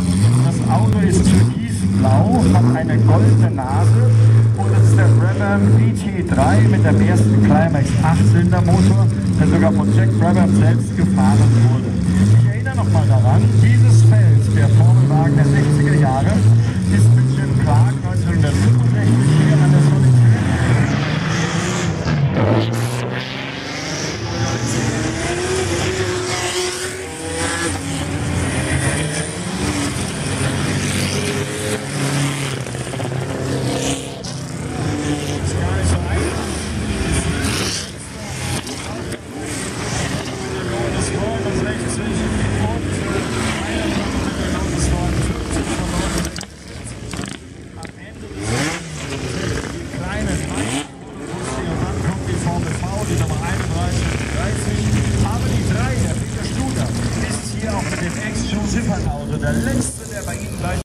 Das Auto ist türkisblau, hat eine goldene Nase und es ist der Brabham BT3 mit dem ersten Climax 8-Zylinder-Motor, der sogar von Jack Brabham selbst gefahren wurde. Ich erinnere nochmal daran, dieses Feld, der Formelwagen der 60er Jahre, ist mit Jim Clark 1965 hier an der Solid Auto, der letzte, der bei Ihnen gleich